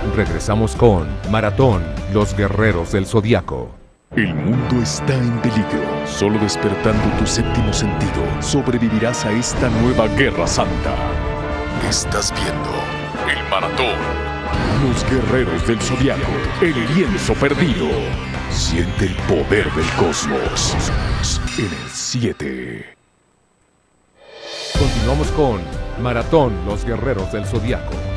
Regresamos con Maratón, los guerreros del Zodiaco. El mundo está en peligro. Solo despertando tu séptimo sentido sobrevivirás a esta nueva guerra santa. Estás viendo el Maratón. Los guerreros del Zodiaco, el lienzo perdido. Siente el poder del cosmos. En el 7. Continuamos con Maratón, los guerreros del Zodiaco.